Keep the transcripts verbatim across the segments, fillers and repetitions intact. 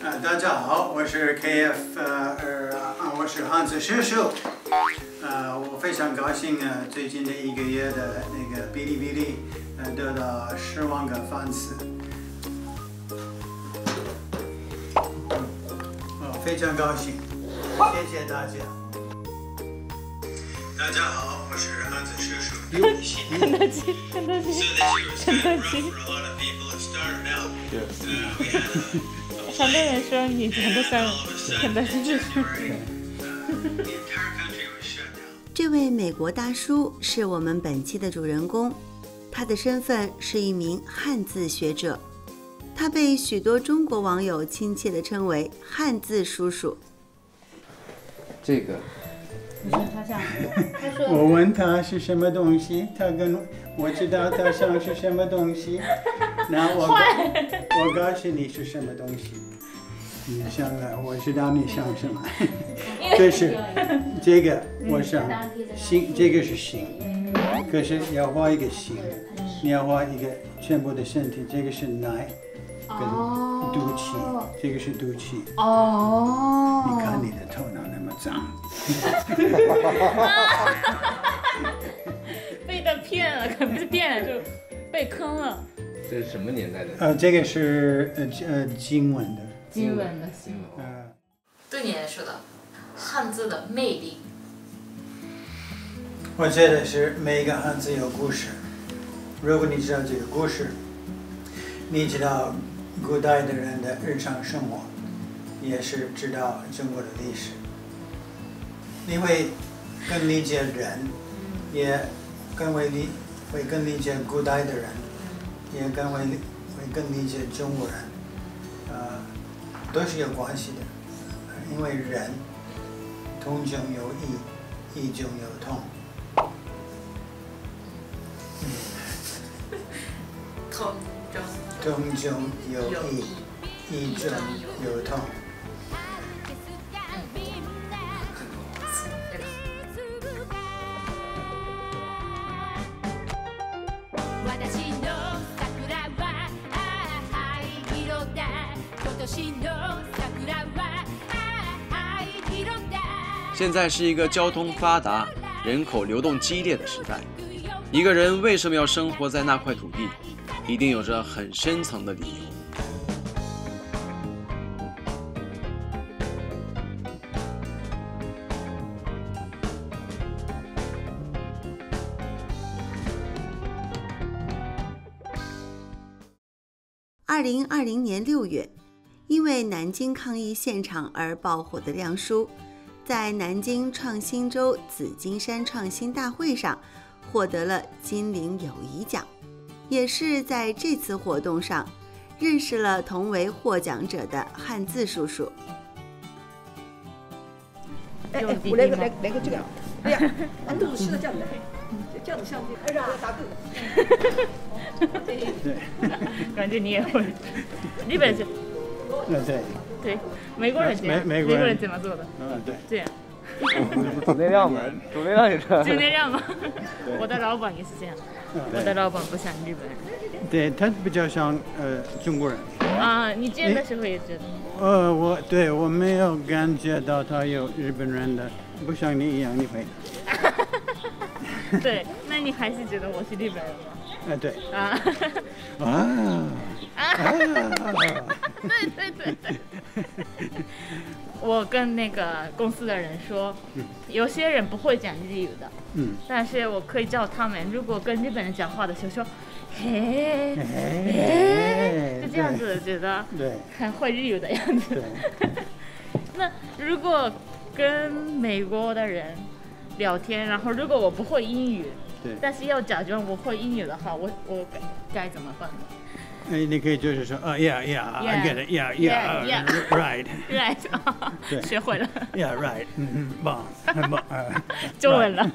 呃，大家好，我是 K F， 呃呃，我是汉字叔叔。呃，我非常高兴啊，最近的一个月的那个哔哩哔哩，呃，得到十万个粉丝。哦，非常高兴，谢谢大家。大家好，我是汉字叔叔。 肯德基，肯德基，肯德基。很多人说你长得像肯德基叔叔。 这位美国大叔是我们本期的主人公，他的身份是一名汉字学者，他被许多中国网友亲切地称为汉字叔叔。 这个你说他像？他说我问他是什么东西，他跟我知道他像是什么东西，那我我告诉你是什么东西。你像了，我知道你像什么。这是这个，我想心，这个是心，可是要画一个心，你要画一个全部的身体，这个是奶跟肚脐，这个是肚脐。 哦。 你看你的头脑那么脏。 被他骗了，可不是骗了，就被坑了。 这是什么年代的？ 呃，这个是呃呃经文的。 经文的新闻。 呃， 对你来说的汉字的魅力， 我觉得是每个汉字有故事。如果你知道这个故事，你知道古代的人的日常生活，也是知道中国的历史。你会更理解人，也更会理会更理解古代的人，也更会会更理解中国人，呃，都是有关系的。因为人同中有异，异中有同。 同中同中有异，异中有同。 现在是一个交通发达、人口流动激烈的时代。一个人为什么要生活在那块土地，一定有着很深层的理由。 二零二零年六月，因为南京抗疫现场而爆火的亮叔，在南京创新周紫金山创新大会上获得了金陵友谊奖，也是在这次活动上认识了同为获奖者的汉字叔叔。 哎哎，我来个来来个这个，哎呀，俺都是的这样的，这样的相机，哎呀，打个。 对， 感觉你也会。日本是， 嗯对， 对，美国人这样，美美国人人怎么做的？ 嗯对， 这样。 主内量嘛，主内量也是。 就那样吗？我的老板也是这样，我的老板不像日本人。 对他比较像呃中国人。 啊，你见的时候也觉得？ 呃，我对我没有感觉到他有日本人的，不像你一样，你会。 对，那你还是觉得我是日本人吗？ 啊对。 啊。 啊。 啊。对对对对。我跟那个公司的人说，有些人不会讲日语的，嗯，但是我可以叫他们，如果跟日本人讲话的时候说，嘿，嘿，就这样子，觉得对，很会日语的样子。那如果跟美国的人聊天，然后如果我不会英语，对，但是要假装我会英语的话，我我该该怎么办呢？ 哎，你可以就是说，啊 ，yeah yeah，I get it，yeah yeah，right，right， 对，学会了 ，yeah right， 嗯嗯，棒，很棒， 中文了。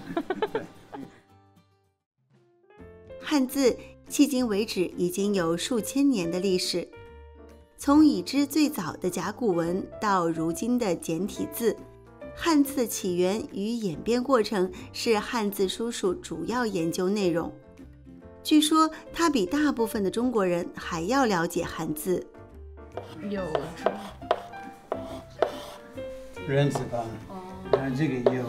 汉字迄今为止已经有数千年的历史，从已知最早的甲骨文到如今的简体字，汉字的起源与演变过程是汉字叔叔主要研究内容。据说他比大部分的中国人还要了解汉字。 有人字旁，然后这个有，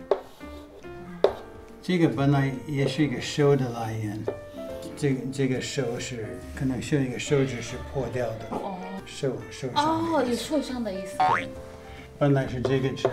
这个本来也是一个手的来源，这个这个手是可能是一个手指是破掉的，手手上哦，有受伤的意思。 本来是这个字，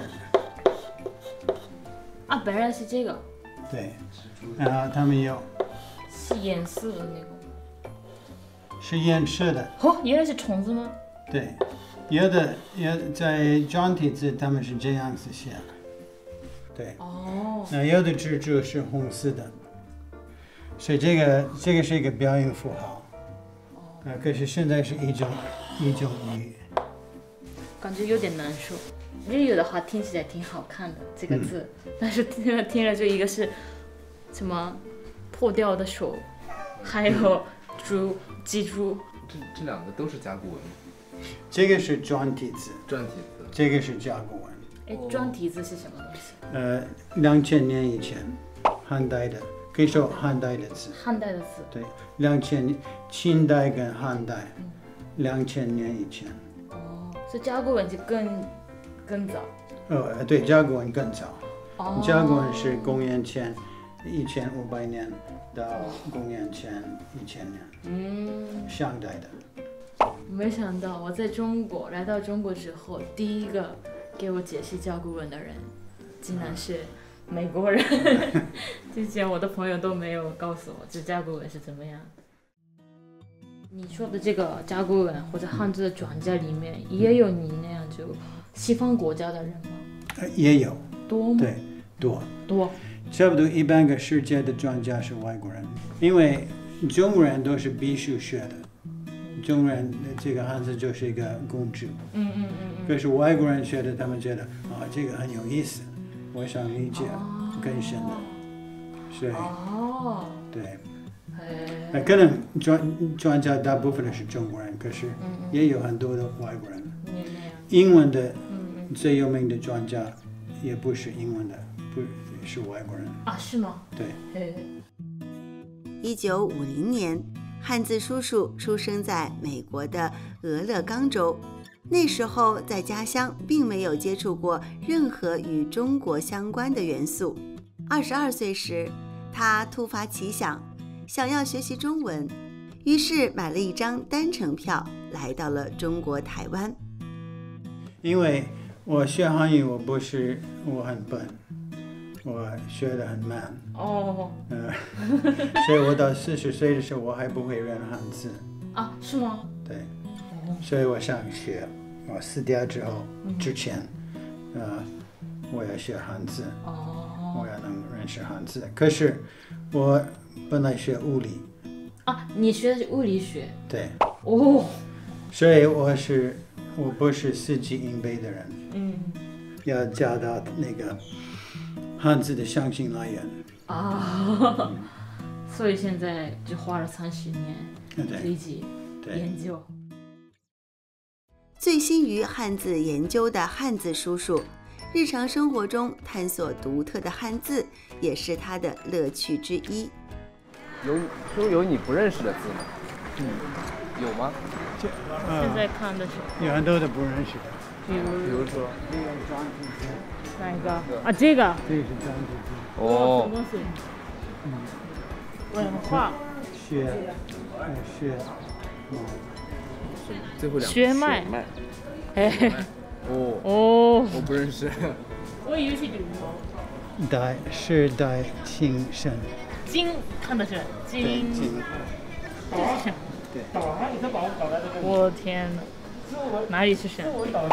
啊，本来是这个， 对，然后他们有是颜色的那个。 是颜色的， 哦，原来是虫子吗？ 对，有的有的在简体字他们是这样子写，对， 哦， 那有的蜘蛛是红色的，所以这个这个是一个标音符号，啊，可是现在是一种一种语， 感觉有点难受。日语的话听起来挺好看的这个字，嗯、但是听了听了就一个是什么破掉的手，还有猪鸡猪， 这这两个都是甲骨文。 这个是简体字， 简体字， 这个是甲骨文。 哎，简体字是什么东西？ 呃，两千年以前，汉代的，可以说汉代的字。 汉代的字。 对，两千清代跟汉代，两千年以前。 哦，所以甲骨文就更更早。 呃，对，甲骨文更早。 哦。 甲骨文是公元前一千五百年到公元前一千年。嗯。商代的。 没想到我在中国来到中国之后，第一个给我解释甲骨文的人，竟然是美国人。之前我的朋友都没有告诉我这甲骨文是怎么样。你说的这个甲骨文或者汉字的专家里面，也有你那样就西方国家的人吗？ 呃，也有。 多吗？ 对，多。 多。 差不多一半个世界的专家是外国人，因为中国人都是必须学的。中国人这个汉字就是一个工具，嗯嗯嗯可是外国人学的，他们觉得啊、哦、这个很有意思，我想理解更深的，所以哦对，那可能专专家大部分是中国人，可是也有很多的外国人。英文的最有名的专家也不是英文的，不是外国人啊？是吗？ 对。 一九五零年。汉字叔叔出生在美国的俄勒冈州，那时候在家乡并没有接触过任何与中国相关的元素。二十二岁时，他突发奇想，想要学习中文，于是买了一张单程票，来到了中国台湾。 因为我学汉语，我不是我很笨。我学得很慢哦，呃，所以我到四十岁的时候，我还不会认汉字啊？是吗？ 对，所以我想学。我死掉之后之前，呃，我要学汉字，哦，我要能认识汉字。可是我本来学物理啊，你学的是物理学？ 对， 哦， 所以我是我不是死记硬背的人，嗯，要加到那个。汉字的象形来源啊，所以现在就花了三十年自己研究。 醉心于汉字研究的汉字叔叔，日常生活中探索独特的汉字，也是他的乐趣之一。 有有有你不认识的字吗？嗯，有吗？ 这、呃、现在看的是有很多的不认识的， 比如比如说。 哪一个啊？这个。 这个是简体字。 哦。什么东西？嗯。文化。 血，血， 最后两个。 血脉。哎。 哦。 哦。 我不认识。 我以为是羽毛。 代世代情深。 金看的是金。 金。 这是什么？ 对。 我天哪！哪里是神？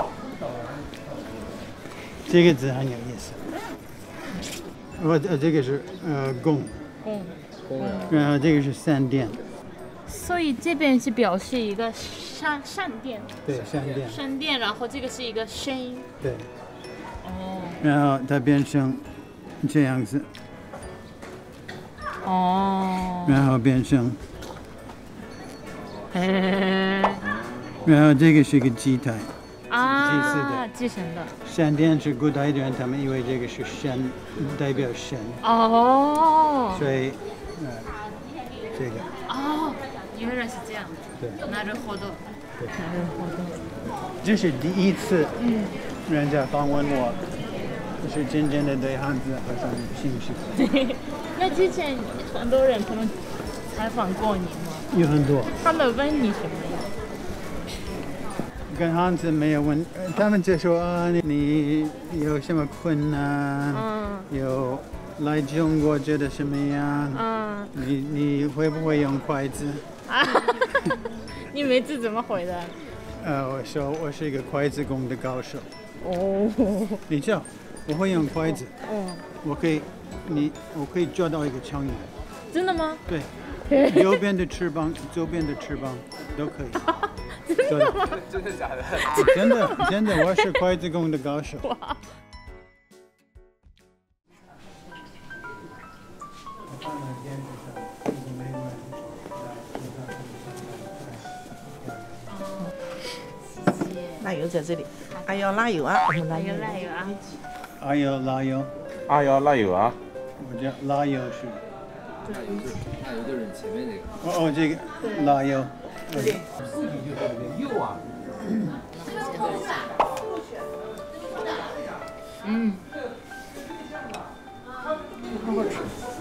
这个字很有意思。我呃，这个是呃弓， 弓， 然后这个是闪电。 所以这边是表示一个闪闪电。 对，闪电。 闪电，然后这个是一个声音。 对。 哦。 然后它变成这样子。 哦。 然后变成。 哎。 然后这个是一个基台。 啊，祭神的。 闪电是古代的人，他们以为这个是神，代表神。 哦。 所以，呃，这个。 哦，原来是这样。 对。 なるほど。 对。なるほど。这是第一次，嗯， 人家访问我，是真正的对汉字好像有兴趣。 那之前很多人可能采访过你吗？ 有很多。 他们问你什么呀？ 跟汉字没有问，他们就说啊，你有什么困难？嗯。有来中国觉得什么样？嗯。你你会不会用筷子？啊。 你每次怎么回答？ 呃，我说我是一个筷子工的高手。 哦。 你知道，我会用筷子。嗯。我可以，你我可以抓到一个苍蝇。 真的吗？ 对。右边的翅膀，左边的翅膀都可以。 真的吗？ 真的假的？ 真的真的，我是筷子工的高手。哇！ 辣油在这里，阿瑶辣油啊， 阿瑶辣油啊， 阿瑶辣油， 阿瑶辣油啊， 我叫辣油是。 辣油就是辣油就是前面这个。 哦哦，这个辣油。 对。自己就在这油啊。 嗯。好好吃。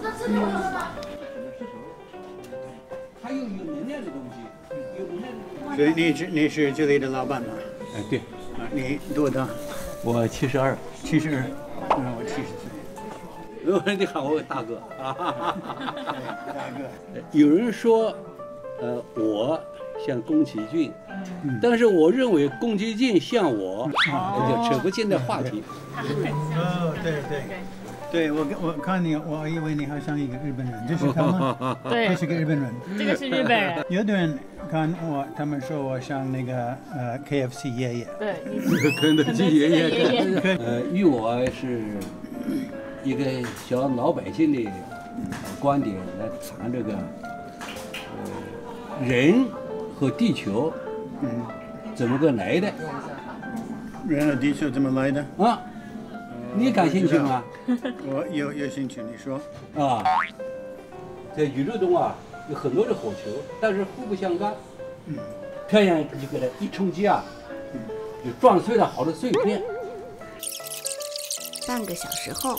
还有有能量的东西，有能量的东西。 所以你是你是这里的老板吗？ 哎，对。 啊，你多大？ 我七十二。 七十二。嗯，我七十岁。 有人得喊我大哥啊！ 大哥。 有人说，呃，我像宫崎骏，嗯、但是我认为宫崎骏像我，哦、就扯不进的话题。 哦，对对。对我我看你，我以为你好像一个日本人，这是他吗？ 对， 这是个日本人。 这个是日本人。 有的人看我，他们说我像那个呃 K F C 爷爷。 对， 肯德基爷爷。呃，与我是一个小老百姓的观点来谈这个呃人和地球，嗯，怎么个来的？ 人和地球怎么来的？ 啊。你感兴趣吗？ 我有有兴趣，你说。 啊，在宇宙中啊，有很多的火球，但是互不相干。嗯。太阳一个一冲击啊，嗯，就撞碎了好多碎片。 半个小时后。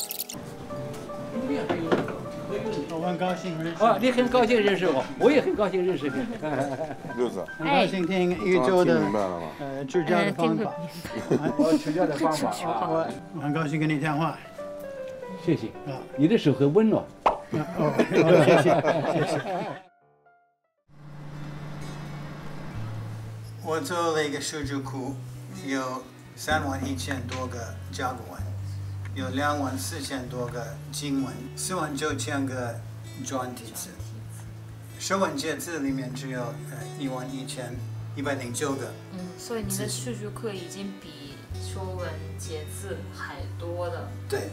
我很高兴认识。 啊，你很高兴认识我，我也很高兴认识你。 六子， 很高兴听宇宙的呃支教的方法。 我支教的方法啊， 我很高兴跟你谈话。 谢谢啊，你的手很温暖。 哦，谢谢谢谢。我做了一个数据库，有三万一千多个甲骨文。有两万四千多个经文，四万九千个转体字，说文解字里面只有呃一万一千一百零九个。 嗯，所以你的数据库已经比说文解字还多了。 对。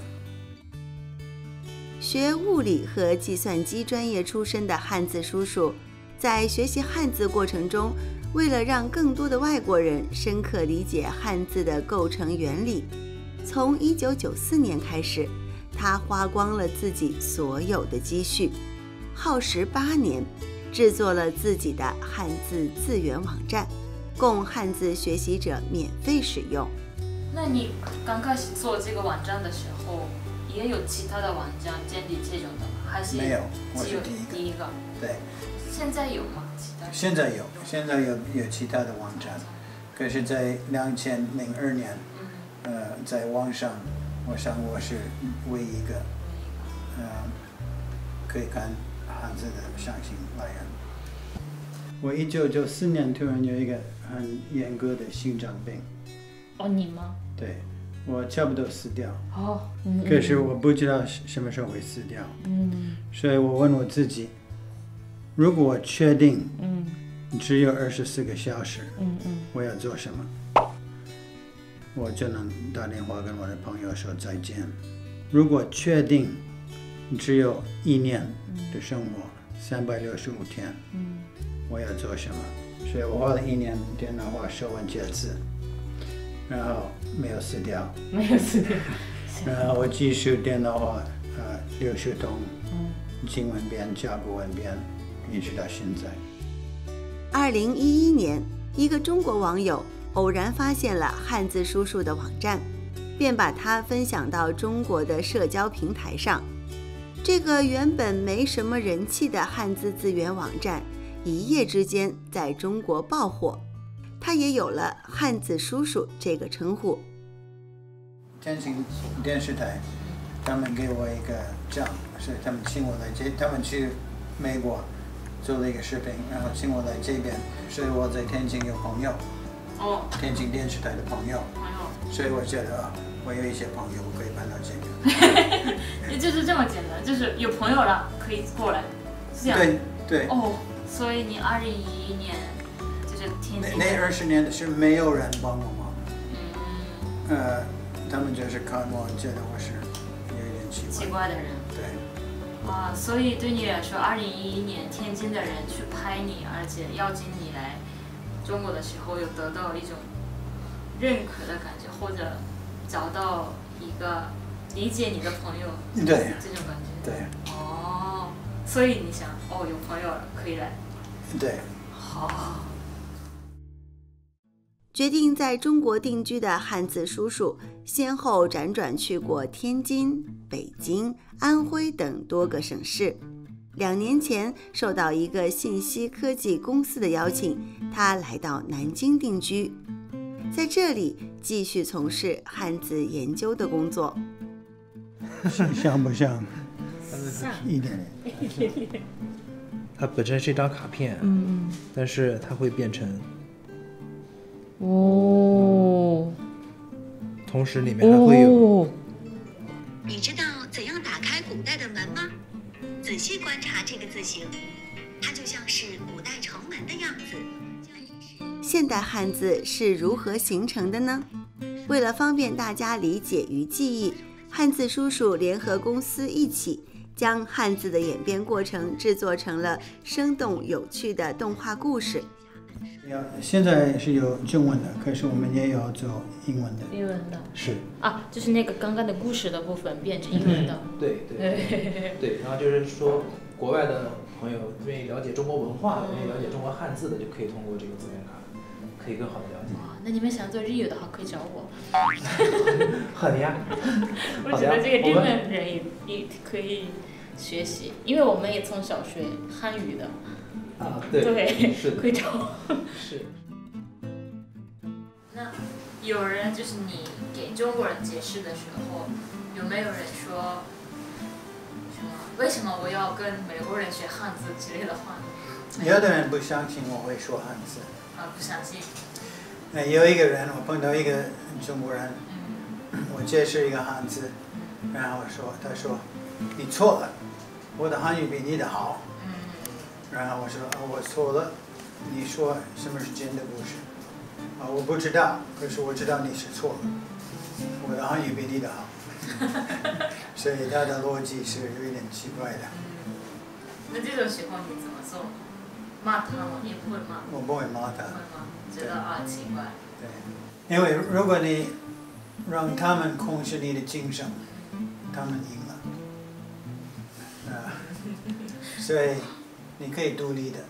学物理和计算机专业出身的汉字叔叔，在学习汉字过程中，为了让更多的外国人深刻理解汉字的构成原理。从一九九四年开始，他花光了自己所有的积蓄，耗时八年，制作了自己的汉字字源网站，供汉字学习者免费使用。 那你刚开始做这个网站的时候，也有其他的网站建立这种的吗？还是没有？我只有是第一个。 第一个。 对。 现在有吗？其他？ 现在有，现在有有其他的网站，可是，在两千零二年。呃，在网上，我想我是唯一一个，呃，可以看汉字的上新来源。我一九九四年突然有一个很严格的心脏病。 哦，你吗？ 对，我差不多死掉。 哦。嗯、 可是我不知道什么时候会死掉。嗯。所以我问我自己，如果我确定，嗯，只有二十四个小时，嗯嗯，我要做什么？我就能打电话跟我的朋友说再见。如果确定只有一年的生活，三百六十五天，嗯，我要做什么？所以我花了一年电脑化说文解字，然后没有死掉， 没有死掉。 然后我继续电脑化，呃，六十通，嗯，经文编、甲骨文编，一直到现在。 二零一一年，一个中国网友偶然发现了汉字叔叔的网站，便把它分享到中国的社交平台上。这个原本没什么人气的汉字字源网站，一夜之间在中国爆火，他也有了汉字叔叔这个称呼。 天津电视台他们给我一个奖，是他们请我来这，他们去美国做了一个视频，然后请我来这边，所以我在天津有朋友， 哦， 天津电视台的朋友， 朋友， 所以我觉得我有一些朋友，我可以搬到这边。 也就是这么简单，就是有朋友了可以过来，是这样。 对对。 哦，所以你二零一一年就是天津。 那那二十年是没有人帮我忙。 嗯。 呃，他们就是看我，觉得我是有一点奇怪。 奇怪的人。 对。 啊，所以对你来说，二零一一年天津的人去拍你，而且邀请你来中国的时候，有得到一种认可的感觉，或者找到一个理解你的朋友， 对， 这种感觉。 对。 哦，所以你想，哦，有朋友了，可以来。 对。 好。 决定在中国定居的汉字叔叔，先后辗转去过天津、北京、安徽等多个省市。两年前，受到一个信息科技公司的邀请，他来到南京定居，在这里继续从事汉字研究的工作。 像不像？ 像一点点。它本身是一张卡片，嗯，但是它会变成。 哦， 同时里面还会有、哦、 你知道怎样打开古代的门吗？仔细观察这个字形，它就像是古代城门的样子。现代汉字是如何形成的呢？为了方便大家理解与记忆，汉字叔叔联合公司一起将汉字的演变过程制作成了生动有趣的动画故事。 现在是有中文的，可是我们也有做英文的。 英文的是啊，就是那个刚刚的故事的部分变成英文的。 嗯、对对对对，然后就是说，国外的朋友愿意了解中国文化、愿、嗯、意了解中国汉字的，就可以通过这个字典卡，可以更好的了解。 哇，那你们想做日语的话，可以找我。 好的呀。 我觉得这个日本人也也可以学习，因为我们也从小学汉语的。 啊，对， 对， 是会找。 是。 那有人就是你给中国人解释的时候，有没有人说什么？为什么我要跟美国人学汉字之类的话呢？ 有的人不相信我会说汉字。 啊，不相信。 那有一个人，我碰到一个中国人， 嗯、 我解释一个汉字，然后说，他说你错了，我的汉语比你的好。然后我说、哦、我错了，你说什么是真的故事？啊、哦，我不知道，可是我知道你是错了，我的汉语比你的好，所以他的逻辑是有一点奇怪的。 嗯，那这种情况你怎么做？骂他吗？你不会骂？ 我不会骂他。 不会骂，觉得啊奇怪。 对，因为如果你让他们控制你的精神，他们赢了。啊，所以。你可以独立的。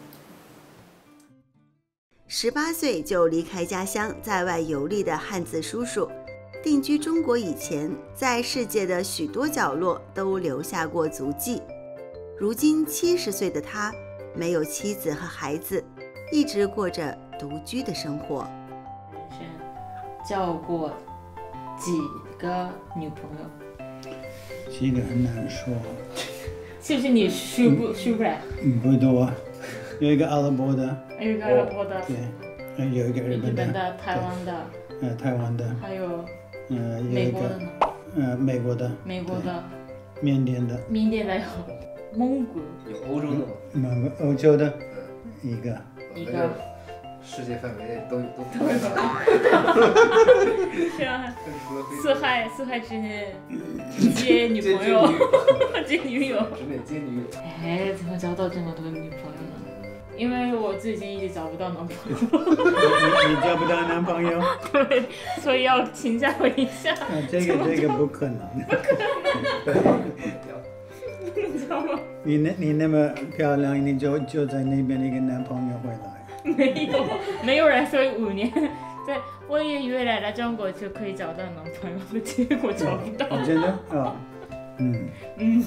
十八岁就离开家乡，在外游历的汉字叔叔，定居中国以前，在世界的许多角落都留下过足迹。如今七十岁的他，没有妻子和孩子，一直过着独居的生活。 人生交过几个女朋友？ 这个很难说。 是不是你数不数不来？ 嗯，不多，有一个阿拉伯的， 有一个阿拉伯的， 对，有一个日本的， 日本的、台湾的， 呃，台湾的， 还有， 呃，有一个， 呃，美国的， 美国的， 缅甸的， 缅甸的有，蒙古， 有欧洲的吗？ 蒙古欧洲的，一个， 一个， 世界范围内都都都有，是啊，四海四海之内接女朋友，接女友， 只能接女友。 哎，怎么交到这么多女朋友呢？因为我最近一直找不到男朋友。 你你找不到男朋友？ 对，所以要请教我一下。 啊，这个这个不可能。 不可能。你知道吗？ 你那你那么漂亮，你就就在那边一个男朋友会来。 没有，没有人，所以五年对，我也以为来了中国就可以找到男朋友的，结果找不到。 哦，真的啊，嗯嗯，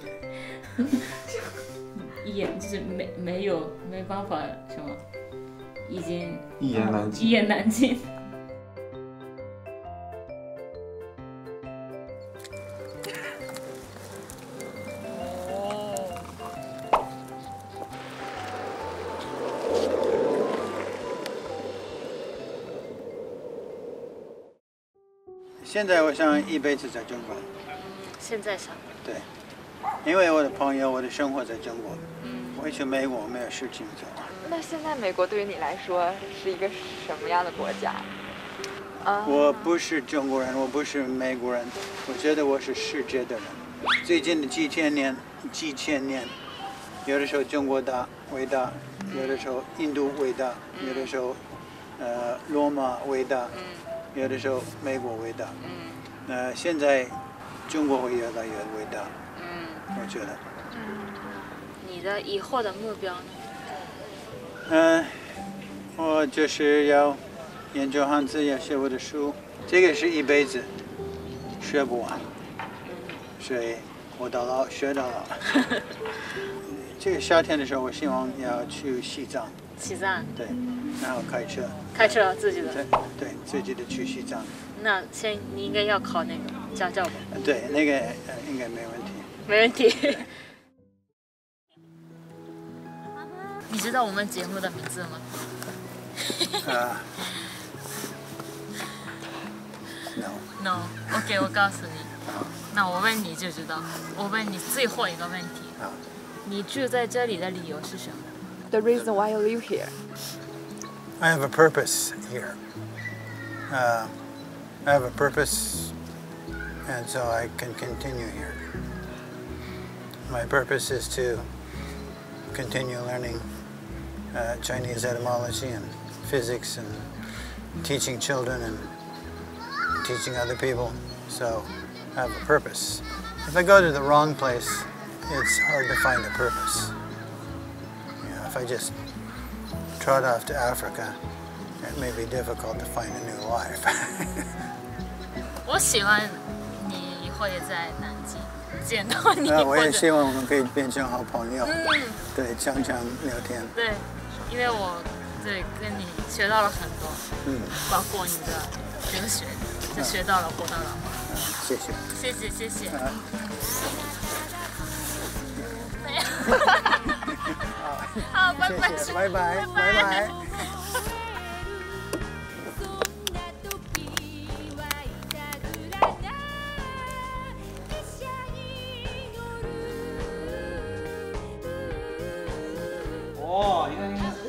一言就是没没有没办法什么，已经一言难尽。 一言难尽。 现在我想一辈子在中国。 现在想， 对，因为我的朋友，我的生活在中国，我去美国没有事情做。 那现在美国对于你来说是一个什么样的国家？啊， 我不是中国人，我不是美国人，我觉得我是世界的人。最近的几千年，几千年，有的时候中国大伟大，有的时候印度伟大，有的时候呃罗马伟大，有的时候美国伟大。呃，现在中国会越来越伟大。嗯，我觉得。 嗯，你的以后的目标呢？ 嗯，我就是要研究汉字，要写我的书，这个是一辈子学不完，所以我到老学到老。这个夏天的时候，我希望要去西藏。 西藏。 对，然后开车。 开车自己的。 对对，自己的去西藏。 那先你应该要考那个驾照吧？ 对，那个呃应该没问题。 没问题。你知道我们节目的名字吗？ 啊。No。 No。OK， 我告诉你。那我问你就知道。我问你最后一个问题。 好。 你住在这里的理由是什么 ？The reason why you live here. I have a purpose here. Uh, I have a purpose, and so I can continue here. My purpose is to continue learning uh, Chinese etymology and physics and teaching children and teaching other people. So I have a purpose. If I go to the wrong place, it's hard to find a purpose. You know, if I just trot off to Africa, it may be difficult to find a new life. 我喜欢你以后也在南京见到你。 那我也希望我们可以变成好朋友。嗯。对，常常聊天。 对，因为我对跟你学到了很多，嗯，包括你的哲学，就学到了活到老。 嗯，谢谢。 谢谢谢谢。啊。没有。好，拜拜， 拜拜，拜拜。 哦，你看你看，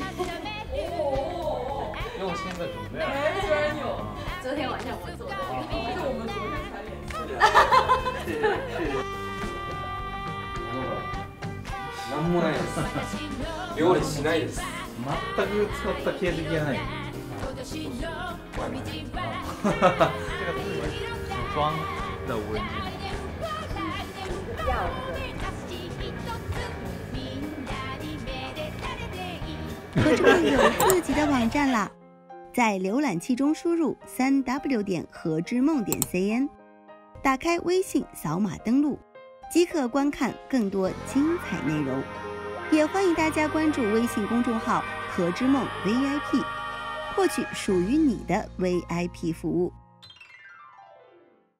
用心的准备。 没真有， 昨天晚上我做的， 是我们昨天才联系的。 是是。なんもないです。料理しないです。全く使った形跡がない。这个组装的文件。 和之梦有自己的网站啦，在浏览器中输入三 w 点和之梦点 cn， 打开微信扫码登录，即可观看更多精彩内容。也欢迎大家关注微信公众号和之梦 V I P， 获取属于你的 V I P 服务。